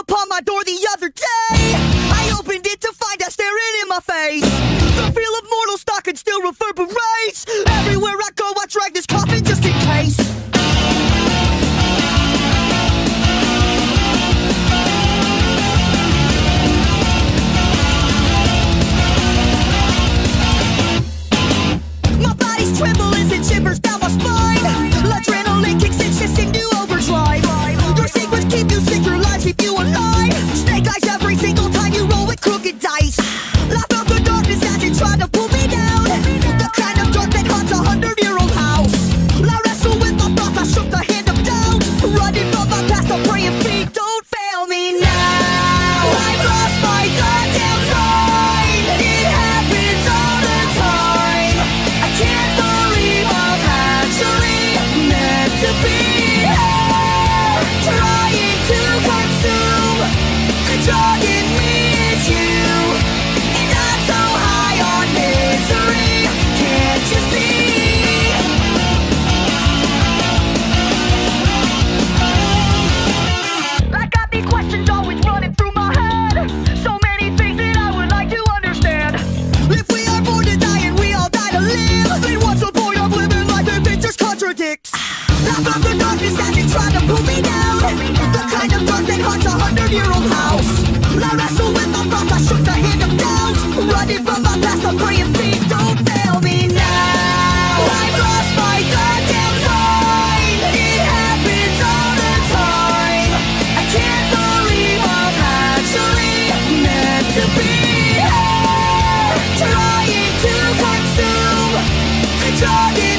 upon my door the other day. I opened it to find out staring in my face. The feel of mortal stock and still reverberates. Everywhere I go, I drag this coffin just in case. My body's tremble as it shivers down my spine. Adrenaline kicks in, shifts into overdrive. Your secrets keep you sick, your lies keep you alive. Snake eyes every single time you roll with crooked dice. Laugh out the darkness as it tried to pull me down. The kind of dark that haunts 100-year-old house. I wrestle with my thoughts, I shook the hand of doubt. Running from my past, I'm praying feet don't fail me now. I've lost my goddamn mind. It happens all the time. I can't believe I'm actually meant to be here, trying to consume the drug in me is you. And I'm so high on misery, can't you see? I got these questions always running through my head. So many things that I would like to understand. If we are born to die and we all die to live, then what's the point of living life if it just contradicts? Laugh out the darkness as it tried to pull me down. The kind of dark that haunts 100-year-old house. I wrestle with my thoughts, I shook the hand of doubt. Running from my past, I'm praying feet don't fail me now. I've lost my goddamn mind. It happens all the time. I can't believe I'm actually meant to be here, trying to consume the drug in